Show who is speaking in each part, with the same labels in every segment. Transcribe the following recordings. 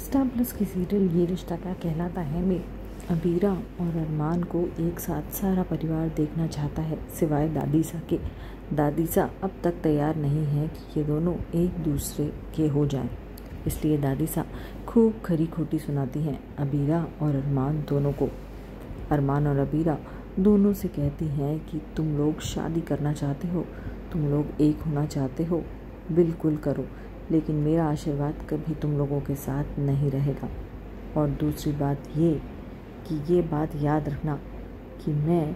Speaker 1: Star plus की serial ये रिश्ता क्या कहलाता है में अबीरा और अरमान को एक साथ सारा परिवार देखना चाहता है, सिवाय दादीसा के। दादीसा अब तक तैयार नहीं है कि ये दोनों एक दूसरे के हो जाएं। इसलिए दादीसा खूब खरी खोटी सुनाती हैं अबीरा और अरमान दोनों को। अरमान और अबीरा दोनों से कहती हैं कि तुम लोग शादी करना चाहते हो, तुम लोग एक होना चाहते हो, बिल्कुल करो, लेकिन मेरा आशीर्वाद कभी तुम लोगों के साथ नहीं रहेगा। और दूसरी बात ये कि ये बात याद रखना कि मैं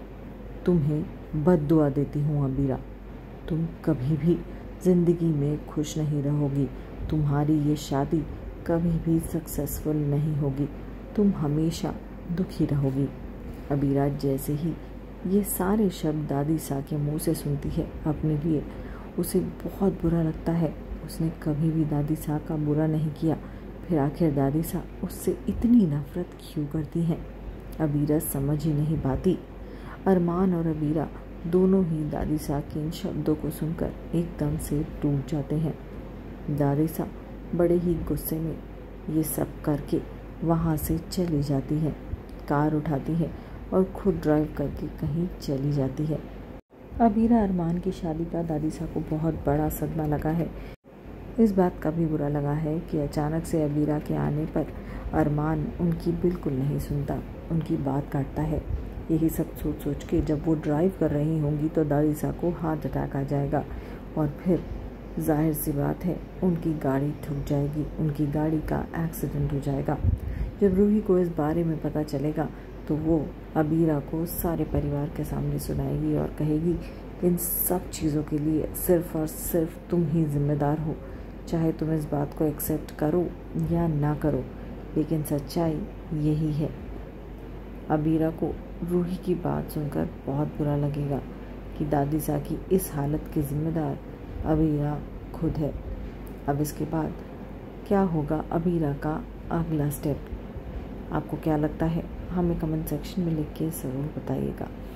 Speaker 1: तुम्हें बद्दुआ देती हूँ अबीरा, तुम कभी भी ज़िंदगी में खुश नहीं रहोगी, तुम्हारी ये शादी कभी भी सक्सेसफुल नहीं होगी, तुम हमेशा दुखी रहोगी। अबीरा जैसे ही ये सारे शब्द दादीसा के मुंह से सुनती है अपने लिए उसे बहुत बुरा लगता है। उसने कभी भी दादीसा का बुरा नहीं किया, फिर आखिर दादीसा उससे इतनी नफरत क्यों करती हैं? अबीरा समझ ही नहीं पाती। अरमान और अबीरा दोनों ही दादीसा के इन शब्दों को सुनकर एकदम से टूट जाते हैं। दादीसा बड़े ही गुस्से में ये सब करके वहाँ से चली जाती है, कार उठाती है और खुद ड्राइव करके कहीं चली जाती है। अबीरा अरमान की शादी का दादीसा को बहुत बड़ा सदमा लगा है। इस बात का भी बुरा लगा है कि अचानक से अबीरा के आने पर अरमान उनकी बिल्कुल नहीं सुनता, उनकी बात काटता है। यही सब सोच सोच के जब वो ड्राइव कर रही होंगी तो दादीसा को हार्ट अटैक आ जाएगा और फिर जाहिर सी बात है उनकी गाड़ी ठुक जाएगी, उनकी गाड़ी का एक्सीडेंट हो जाएगा। जब रूही को इस बारे में पता चलेगा तो वो अबीरा को सारे परिवार के सामने सुनाएगी और कहेगी इन सब चीज़ों के लिए सिर्फ़ और सिर्फ तुम ही जिम्मेदार हो, चाहे तुम इस बात को एक्सेप्ट करो या ना करो, लेकिन सच्चाई यही है। अबीरा को रूही की बात सुनकर बहुत बुरा लगेगा कि दादीसा की इस हालत की जिम्मेदार अबीरा खुद है। अब इसके बाद क्या होगा अबीरा का अगला स्टेप, आपको क्या लगता है हमें कमेंट सेक्शन में लिख के ज़रूर बताइएगा।